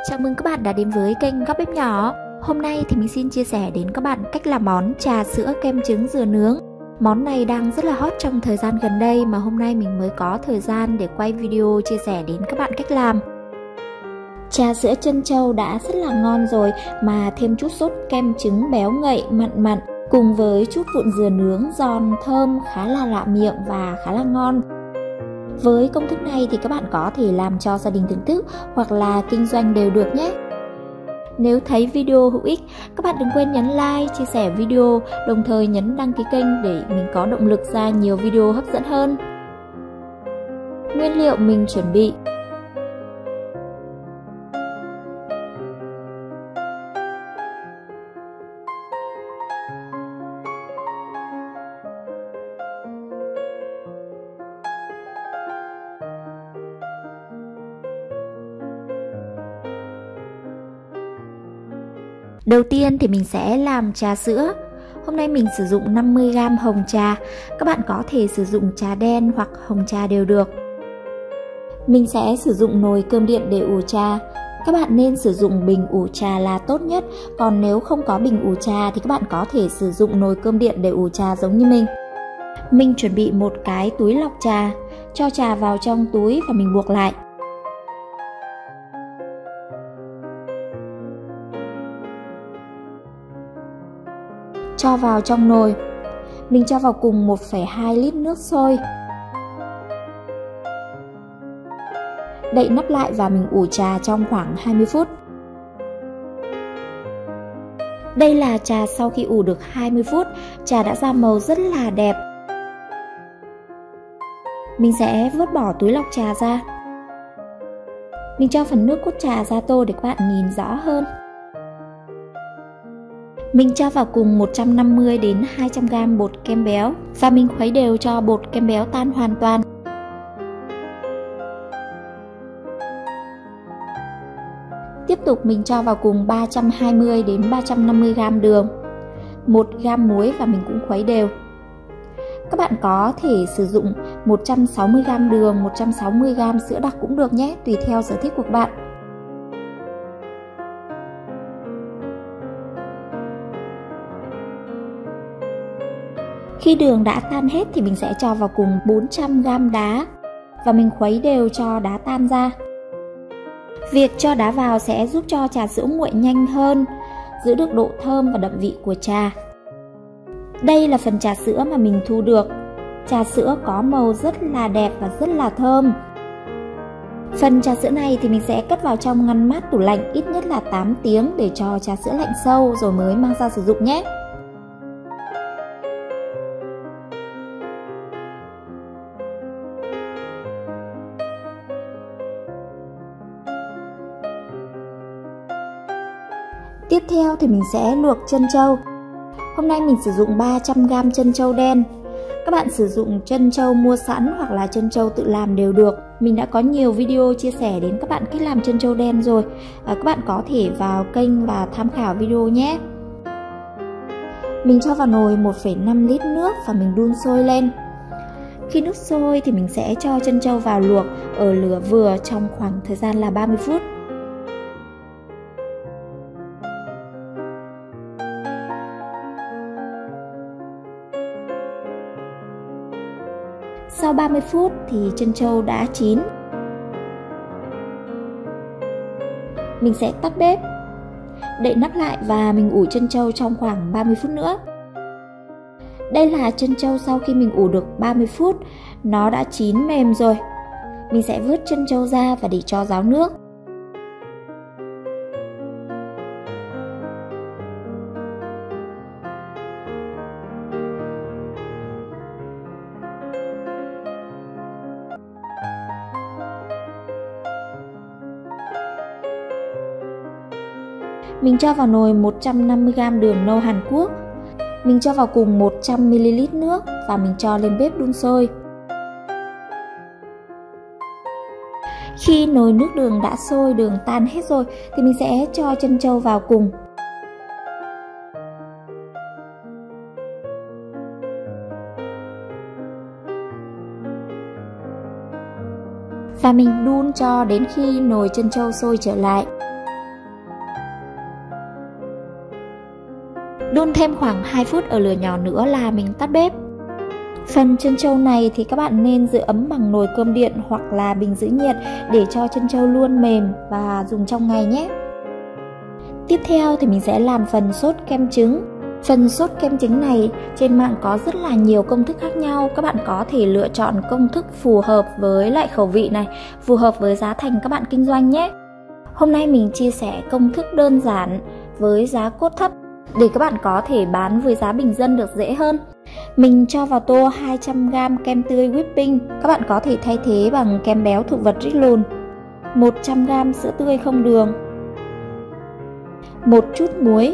Chào mừng các bạn đã đến với kênh Góc Bếp Nhỏ. Hôm nay thì mình xin chia sẻ đến các bạn cách làm món trà sữa kem trứng dừa nướng. Món này đang rất là hot trong thời gian gần đây mà hôm nay mình mới có thời gian để quay video chia sẻ đến các bạn cách làm. Trà sữa trân châu đã rất là ngon rồi mà thêm chút sốt kem trứng béo ngậy mặn mặn cùng với chút vụn dừa nướng giòn thơm khá là lạ miệng và khá là ngon. Với công thức này thì các bạn có thể làm cho gia đình thưởng thức hoặc là kinh doanh đều được nhé. Nếu thấy video hữu ích, các bạn đừng quên nhấn like, chia sẻ video, đồng thời nhấn đăng ký kênh để mình có động lực ra nhiều video hấp dẫn hơn. Nguyên liệu mình chuẩn bị: đầu tiên thì mình sẽ làm trà sữa. Hôm nay mình sử dụng 50g hồng trà. Các bạn có thể sử dụng trà đen hoặc hồng trà đều được. Mình sẽ sử dụng nồi cơm điện để ủ trà. Các bạn nên sử dụng bình ủ trà là tốt nhất. Còn nếu không có bình ủ trà thì các bạn có thể sử dụng nồi cơm điện để ủ trà giống như mình. Mình chuẩn bị một cái túi lọc trà. Cho trà vào trong túi và mình buộc lại. Cho vào trong nồi. Mình cho vào cùng 1,2 lít nước sôi. Đậy nắp lại và mình ủ trà trong khoảng 20 phút. Đây là trà sau khi ủ được 20 phút, trà đã ra màu rất là đẹp. Mình sẽ vớt bỏ túi lọc trà ra. Mình cho phần nước cốt trà ra tô để các bạn nhìn rõ hơn. Mình cho vào cùng 150 đến 200g bột kem béo và mình khuấy đều cho bột kem béo tan hoàn toàn. Tiếp tục mình cho vào cùng 320 đến 350g đường, 1g muối và mình cũng khuấy đều. Các bạn có thể sử dụng 160g đường, 160g sữa đặc cũng được nhé, tùy theo sở thích của các bạn. Khi đường đã tan hết thì mình sẽ cho vào cùng 400g đá và mình khuấy đều cho đá tan ra. Việc cho đá vào sẽ giúp cho trà sữa nguội nhanh hơn, giữ được độ thơm và đậm vị của trà. Đây là phần trà sữa mà mình thu được. Trà sữa có màu rất là đẹp và rất là thơm. Phần trà sữa này thì mình sẽ cất vào trong ngăn mát tủ lạnh ít nhất là 8 tiếng để cho trà sữa lạnh sâu rồi mới mang ra sử dụng nhé. Tiếp theo thì mình sẽ luộc trân châu. Hôm nay mình sử dụng 300g trân châu đen. Các bạn sử dụng trân châu mua sẵn hoặc là trân châu tự làm đều được. Mình đã có nhiều video chia sẻ đến các bạn cách làm trân châu đen rồi. Các bạn có thể vào kênh và tham khảo video nhé. Mình cho vào nồi 1,5 lít nước và mình đun sôi lên. Khi nước sôi thì mình sẽ cho trân châu vào luộc ở lửa vừa trong khoảng thời gian là 30 phút. Sau 30 phút thì trân châu đã chín. Mình sẽ tắt bếp, đậy nắp lại và mình ủ trân châu trong khoảng 30 phút nữa. Đây là trân châu sau khi mình ủ được 30 phút, nó đã chín mềm rồi. Mình sẽ vớt trân châu ra và để cho ráo nước. Mình cho vào nồi 150g đường nâu Hàn Quốc. Mình cho vào cùng 100ml nước và mình cho lên bếp đun sôi. Khi nồi nước đường đã sôi, đường tan hết rồi thì mình sẽ cho trân châu vào cùng. và mình đun cho đến khi nồi trân châu sôi trở lại. Đun thêm khoảng 2 phút ở lửa nhỏ nữa là mình tắt bếp. Phần chân trâu này thì các bạn nên giữ ấm bằng nồi cơm điện hoặc là bình giữ nhiệt để cho chân trâu luôn mềm và dùng trong ngày nhé. Tiếp theo thì mình sẽ làm phần sốt kem trứng. Phần sốt kem trứng này trên mạng có rất là nhiều công thức khác nhau. Các bạn có thể lựa chọn công thức phù hợp với lại khẩu vị này, phù hợp với giá thành các bạn kinh doanh nhé. Hôm nay mình chia sẻ công thức đơn giản với giá cốt thấp để các bạn có thể bán với giá bình dân được dễ hơn. Mình cho vào tô 200g kem tươi whipping. Các bạn có thể thay thế bằng kem béo thực vật Rixlon, 100g sữa tươi không đường, một chút muối,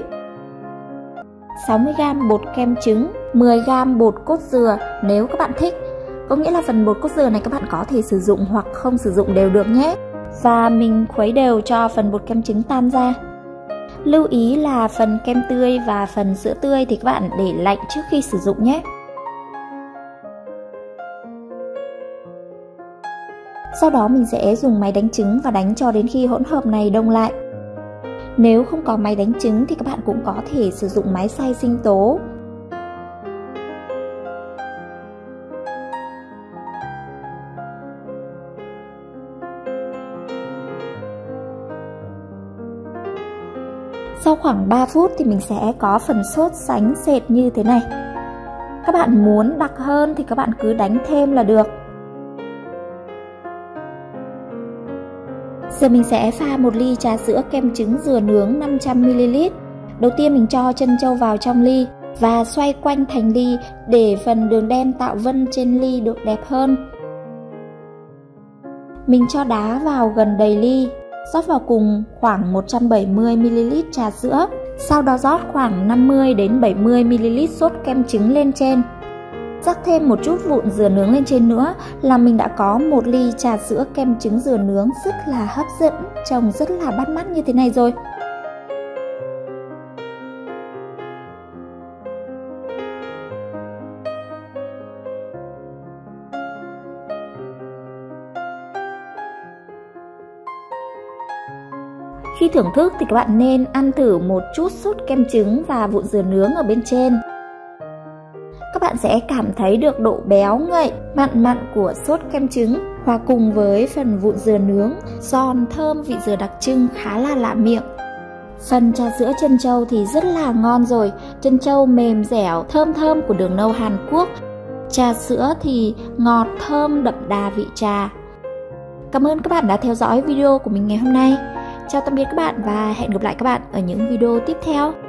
60g bột kem trứng, 10g bột cốt dừa nếu các bạn thích. Có nghĩa là phần bột cốt dừa này các bạn có thể sử dụng hoặc không sử dụng đều được nhé. Và mình khuấy đều cho phần bột kem trứng tan ra. Lưu ý là phần kem tươi và phần sữa tươi thì các bạn để lạnh trước khi sử dụng nhé. Sau đó mình sẽ dùng máy đánh trứng và đánh cho đến khi hỗn hợp này đông lại. Nếu không có máy đánh trứng thì các bạn cũng có thể sử dụng máy xay sinh tố. Sau khoảng 3 phút thì mình sẽ có phần sốt sánh sệt như thế này. Các bạn muốn đặc hơn thì các bạn cứ đánh thêm là được. Giờ mình sẽ pha 1 ly trà sữa kem trứng dừa nướng 500ml. Đầu tiên mình cho chân trâu vào trong ly và xoay quanh thành ly để phần đường đen tạo vân trên ly được đẹp hơn. Mình cho đá vào gần đầy ly, rót vào cùng khoảng 170ml trà sữa. Sau đó rót khoảng 50 đến 70ml sốt kem trứng lên trên. Rắc thêm một chút vụn dừa nướng lên trên nữa là mình đã có 1 ly trà sữa kem trứng dừa nướng rất là hấp dẫn, trông rất là bắt mắt như thế này rồi. Khi thưởng thức thì các bạn nên ăn thử một chút sốt kem trứng và vụn dừa nướng ở bên trên. Các bạn sẽ cảm thấy được độ béo ngậy, mặn mặn của sốt kem trứng hòa cùng với phần vụn dừa nướng, giòn thơm vị dừa đặc trưng khá là lạ miệng. Phần trà sữa chân trâu thì rất là ngon rồi, chân trâu mềm dẻo, thơm thơm của đường nâu Hàn Quốc. Trà sữa thì ngọt thơm đậm đà vị trà. Cảm ơn các bạn đã theo dõi video của mình ngày hôm nay. Chào tạm biệt các bạn và hẹn gặp lại các bạn ở những video tiếp theo.